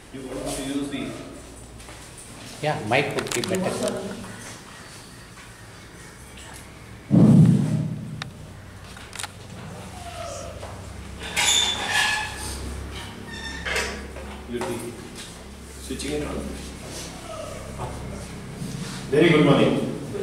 You want to use the... Yeah, mic would be better. You'll be switching it on. Very good morning.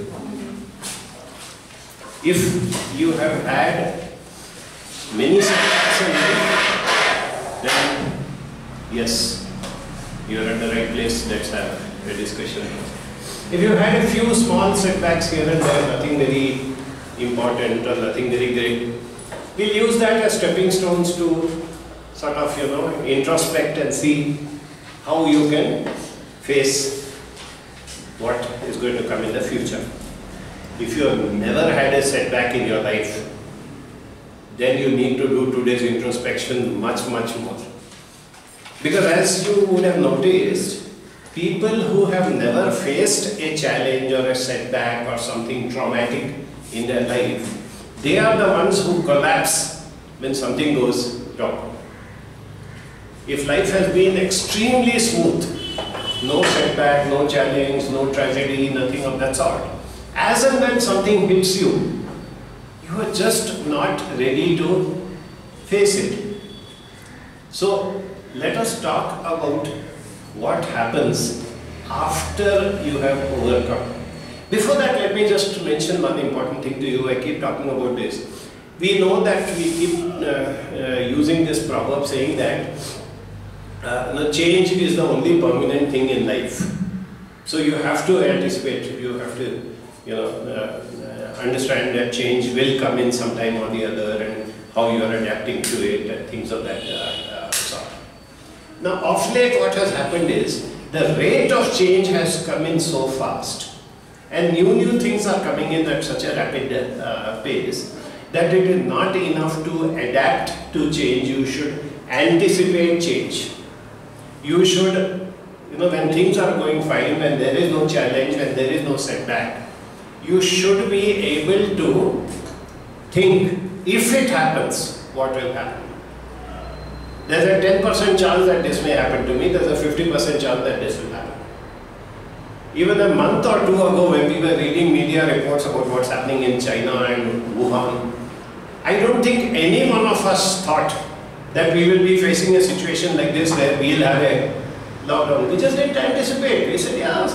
If you have had many setbacks in life, then yes, you are at the right place. Let's have a discussion. If you had a few small setbacks here and there, nothing very important or nothing very great, we'll use that as stepping stones to sort of, introspect and see how you can face what is going to come in the future. If you have never had a setback in your life, then you need to do today's introspection much more. Because as you would have noticed, people who have never faced a challenge or a setback or something traumatic in their life, they are the ones who collapse when something goes wrong. If life has been extremely smooth, no setback, no challenge, no tragedy, nothing of that sort, as and when something hits you, you are just not ready to face it. So let us talk about what happens after you have overcome. Before that, let me just mention one important thing to you. I keep talking about this. We know that we keep using this proverb saying that change is the only permanent thing in life. So you have to anticipate, you have to understand that change will come in some time or the other and how you are adapting to it and things of that sort. Now of late what has happened is the rate of change has come in so fast and new things are coming in at such a rapid pace that it is not enough to adapt to change. You should anticipate change. You should, when things are going fine, when there is no challenge, when there is no setback, you should be able to think, if it happens, what will happen? There's a 10% chance that this may happen to me, there's a 50% chance that this will happen. Even a month or two ago when we were reading media reports about what's happening in China and Wuhan, I don't think any one of us thought that we will be facing a situation like this where we'll have a lockdown. We just didn't anticipate. We said, yeah,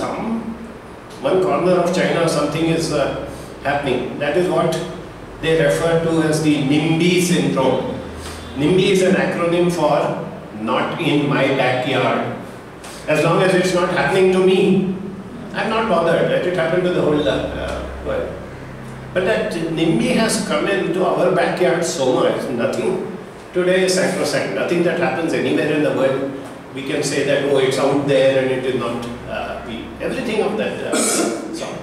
one corner of China something is happening. That is what they refer to as the NIMBY syndrome. NIMBY is an acronym for not in my backyard. As long as it's not happening to me, I'm not bothered. Let it happen to the whole world. But that NIMBY has come into our backyard so much, nothing today is sacrosanct. Nothing that happens anywhere in the world, we can say that, oh, it's out there and it will not be. Everything of that sort.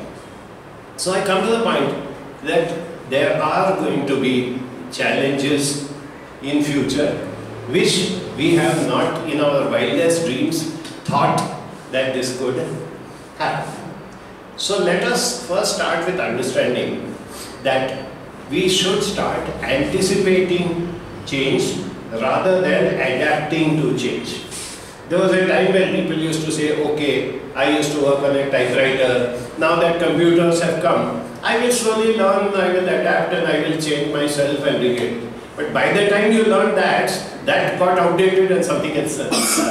So I come to the point that there are going to be challenges in future which we have not in our wildest dreams thought that this could happen. So let us first start with understanding that we should start anticipating change rather than adapting to change. There was a time when people used to say, okay, I used to work on a typewriter, now that computers have come, I will slowly learn, I will adapt and I will change myself and rig it. But by the time you learn that got outdated and something else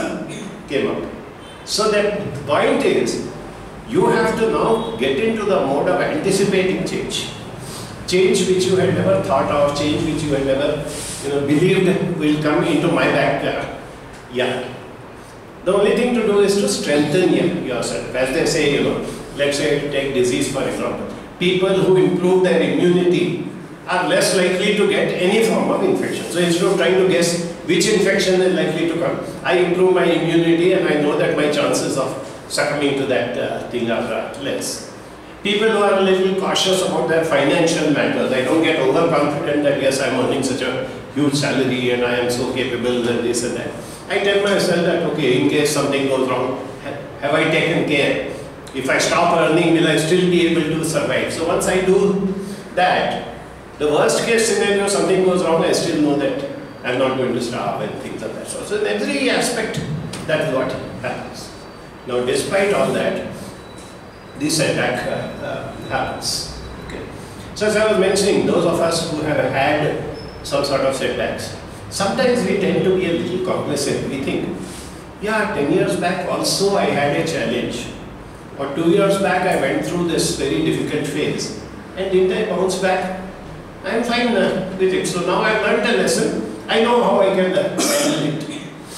came up. So the point is, you have to now get into the mode of anticipating change. Change which you had never thought of, change which you had never believed will come into my backyard. Yeah. The only thing to do is to strengthen yourself. As they say, let's say take disease for example. People who improve their immunity are less likely to get any form of infection. So instead of trying to guess which infection is likely to come, I improve my immunity and I know that my chances of succumbing to that thing are less. People who are a little cautious about their financial matters, I don't get overconfident that yes, I'm earning such a huge salary and I am so capable and this and that. I tell myself that okay, in case something goes wrong, have I taken care? If I stop earning, will I still be able to survive? So once I do that, the worst case scenario, something goes wrong, I still know that I'm not going to starve and things like that. So in every aspect, That is what happens. Now, despite all that, the setback happens. Okay. So, as I was mentioning, those of us who have had some sort of setbacks, sometimes we tend to be a little cognizant. We think, yeah, 10 years back also I had a challenge, or 2 years back I went through this very difficult phase, and didn't I bounce back? I am fine with it. So now I have learned a lesson. I know how I can handle it.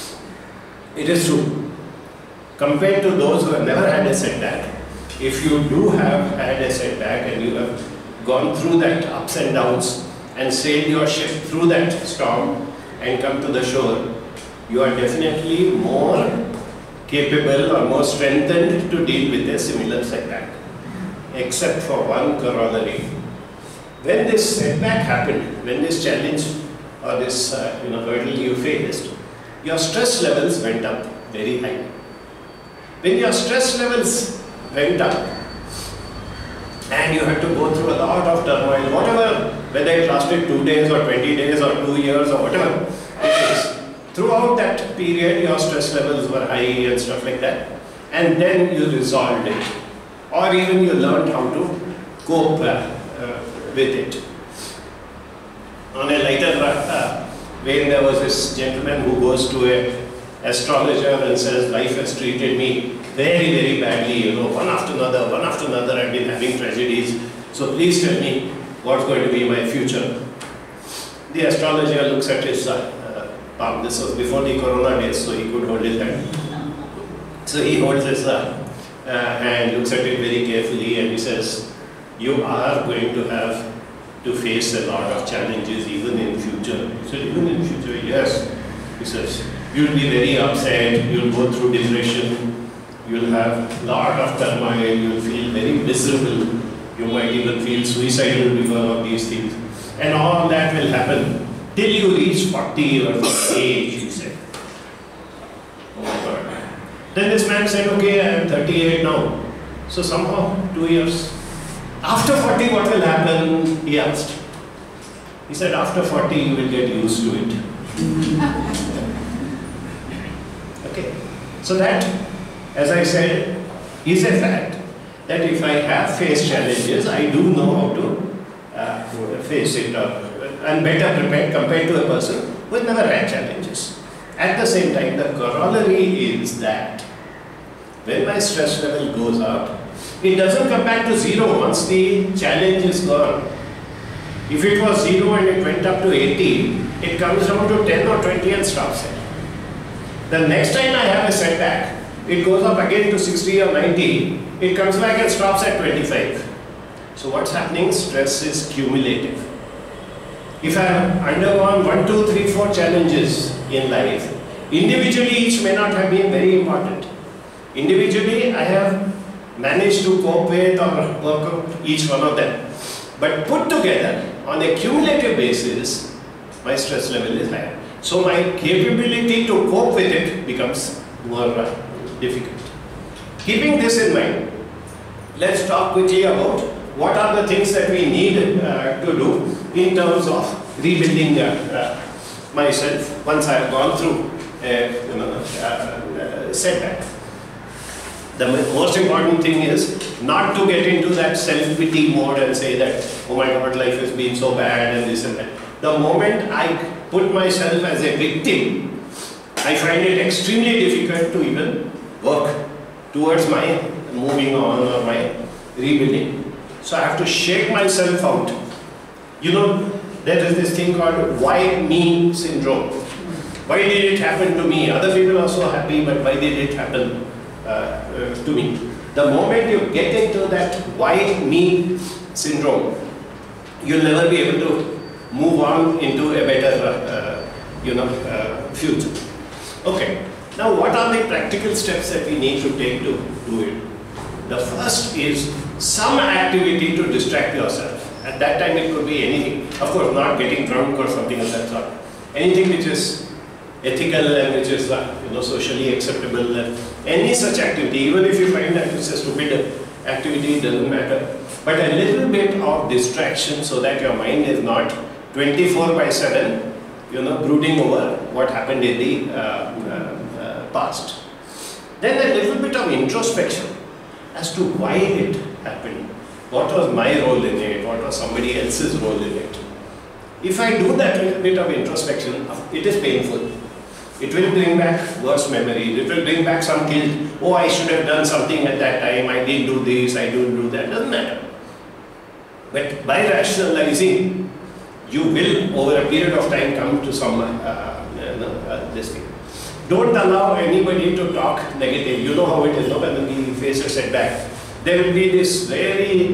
It is true. Compared to those who have never had a setback, if you do have had a setback and you have gone through that ups and downs and sailed your ship through that storm and come to the shore, you are definitely more capable or more strengthened to deal with a similar setback. Except for one corollary. When this setback happened, when this challenge or this hurdle you faced, your stress levels went up very high. When your stress levels went up and you had to go through a lot of turmoil, whatever, whether it lasted 2 days or 20 days or 2 years or whatever it is, throughout that period your stress levels were high and stuff like that, and then you resolved it, or even you learned how to cope with it. On a lighter vein, there was this gentleman who goes to an astrologer and says, life has treated me very, very badly, one after another, I've been having tragedies, so please tell me what's going to be my future. The astrologer looks at his palm. This was before the corona days, so he could hold his hand. So he holds his hand, looks at it very carefully, and he says, you are going to have to face a lot of challenges even in future. He said, even in future? Yes. He says, you'll be very upset, you'll go through depression, you'll have a lot of turmoil, you'll feel very miserable, you might even feel suicidal because of these things. And all that will happen till you reach 40 or 48, he said. Oh my God. Then this man said, okay, I am 38 now. So somehow, 2 years. After 40, what will happen? He asked. He said, after 40, you will get used to it. Okay. So that, as I said, is a fact that if I have faced challenges, I do know how to face it, and better prepared compared to a person who has never had challenges. At the same time, the corollary is that when my stress level goes up, it doesn't come back to zero once the challenge is gone. If it was 0 and it went up to 80, it comes down to 10 or 20 and stops it. The next time I have a setback, it goes up again to 60 or 90, it comes back and stops at 25. So what's happening? Stress is cumulative. If I have undergone 1, 2, 3, 4 challenges in life, individually each may not have been very important. Individually I have managed to cope with or work out each one of them. But put together, on a cumulative basis, my stress level is higher. So my capability to cope with it becomes more difficult. Keeping this in mind, let's talk quickly about what are the things that we need to do in terms of rebuilding myself once I have gone through a setback. The most important thing is not to get into that self-pity mode and say that, oh my God, life has been so bad and this and that. The moment I put myself as a victim, I find it extremely difficult to even work towards my moving on or my rebuilding. So I have to shake myself out. You know, there is this thing called why me syndrome. Why did it happen to me? Other people are so happy, but why did it happen to me? The moment you get into that why me syndrome, you'll never be able to move on into a better future. Okay, now what are the practical steps that we need to take to do it? The first is some activity to distract yourself. At that time it could be anything. Of course, not getting drunk or something of that sort. Anything which is ethical and which is socially acceptable. Any such activity, even if you find that it's a stupid activity, it doesn't matter. But a little bit of distraction so that your mind is not 24/7, brooding over what happened in the past. Then a little bit of introspection as to why it happened. What was my role in it? What was somebody else's role in it? If I do that little bit of introspection, it is painful. It will bring back worse memories. It will bring back some guilt. Oh, I should have done something at that time. I didn't do this. I didn't do that. Doesn't matter. But by rationalizing, you will, over a period of time, come to some this thing. Don't allow anybody to talk negative. You know how it is, no? When we face a setback, there will be this very,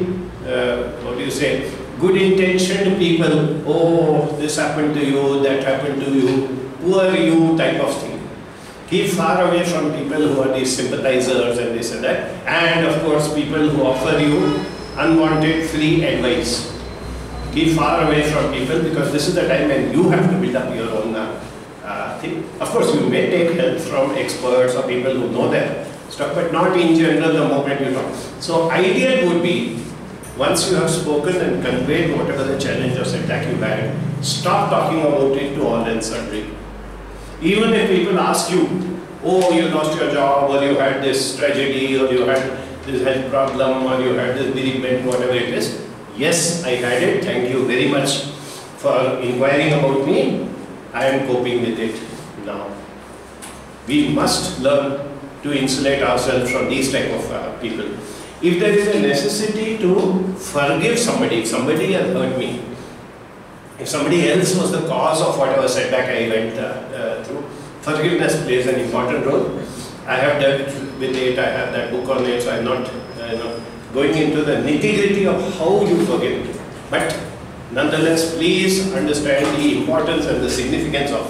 good intentioned people. Oh, this happened to you, that happened to you, poor you type of thing. Keep far away from people who are these sympathizers and this and that. And of course, people who offer you unwanted free advice. Keep far away from people, because this is the time when you have to build up your own thing. Of course, you may take help from experts or people who know their stuff, but not in general the moment you talk. So ideal would be, once you have spoken and conveyed whatever the challenge or setback you had, stop talking about it to all and sundry. Even if people ask you, oh, you lost your job, or you had this tragedy, or you had this health problem, or you had this bereavement, whatever it is, yes, I had it, thank you very much for inquiring about me, I am coping with it now. We must learn to insulate ourselves from these type of people. If there is a necessity to forgive somebody, if somebody has hurt me, if somebody else was the cause of whatever setback I went through, forgiveness plays an important role. I have dealt with it, I have that book on it, so I'm not going into the nitty-gritty of how you forgive. But nonetheless, please understand the importance and the significance of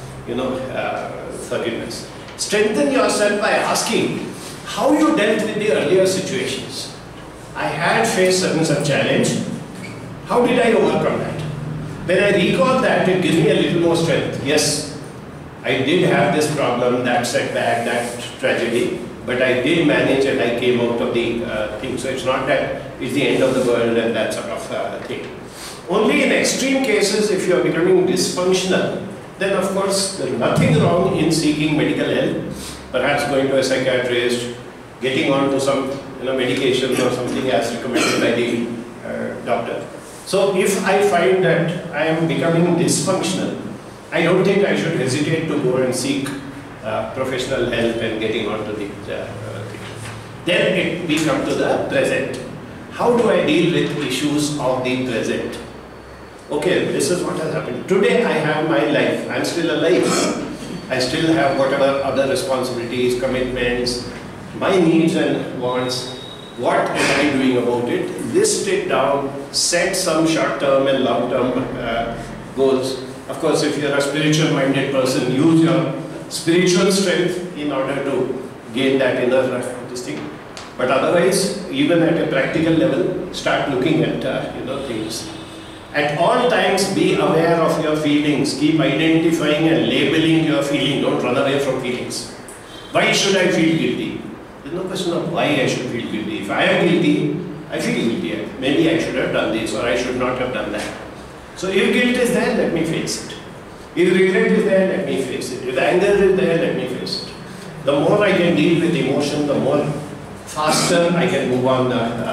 forgiveness. Strengthen yourself by asking how you dealt with the earlier situations. I had faced certain such challenge. How did I overcome that? When I recall that, it gives me a little more strength. Yes, I did have this problem, that setback, that tragedy, but I did manage and I came out of the thing. So it's not that it's the end of the world and that sort of thing. Only in extreme cases, if you are becoming dysfunctional, then of course there is nothing wrong in seeking medical help, perhaps going to a psychiatrist, getting on to some medication or something as recommended by the doctor. So if I find that I am becoming dysfunctional, I don't think I should hesitate to go and seek professional help and getting on to the thing. Then we come to the present. How do I deal with issues of the present? Okay, this is what has happened. Today I have my life. I'm still alive. I still have whatever other responsibilities, commitments, my needs and wants. What am I doing about it? List it down, set some short-term and long-term goals. Of course, if you're a spiritual-minded person, use your spiritual strength in order to gain that inner this thing. But otherwise, even at a practical level, start looking at things. At all times, be aware of your feelings. Keep identifying and labeling your feeling. Don't run away from feelings. Why should I feel guilty? There's no question of why I should feel guilty. If I am guilty, I feel guilty. Maybe I should have done this or I should not have done that. So if guilt is there, let me face it. If regret is there, let me face it. If anger is there, let me face it. The more I can deal with emotion, the more faster I can move on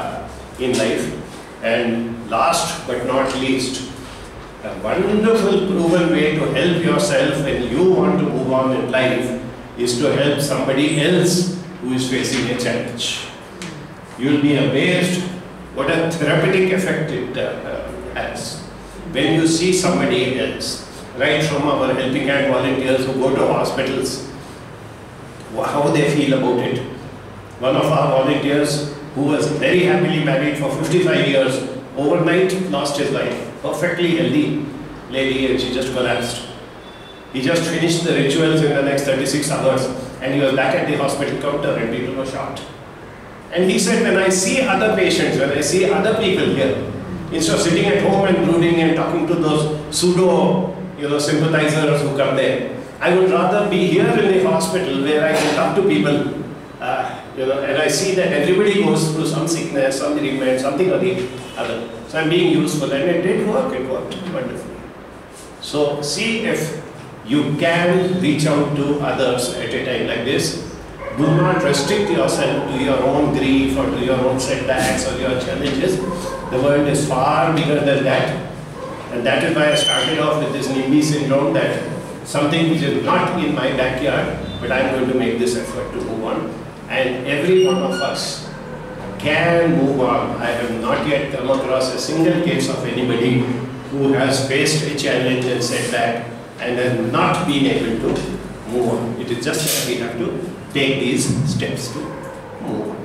in life. And last but not least, a wonderful proven way to help yourself when you want to move on in life is to help somebody else who is facing a challenge. You will be amazed what a therapeutic effect it has. When you see somebody else, right from our helping hand volunteers who go to hospitals, how they feel about it. One of our volunteers who was very happily married for 55 years, overnight lost his life. Perfectly healthy lady, and she just collapsed. He just finished the rituals in the next 36 hours and he was back at the hospital counter and people were shocked. And he said, when I see other patients, when I see other people here, instead of sitting at home and brooding and talking to those pseudo sympathizers who come there, I would rather be here in the hospital where I can talk to people. And I see that everybody goes through some sickness, some bereavement, something or the other. So I'm being useful, and it did work, it worked wonderfully. So see if you can reach out to others at a time like this. Do not restrict yourself to your own grief or to your own setbacks or your challenges. The world is far bigger than that. And that is why I started off with this NIMBY syndrome, that something which is not in my backyard, but I'm going to make this effort to move on. And every one of us can move on. I have not yet come across a single case of anybody who has faced a challenge and setback and has not been able to move on. It is just that we have to take these steps to move on.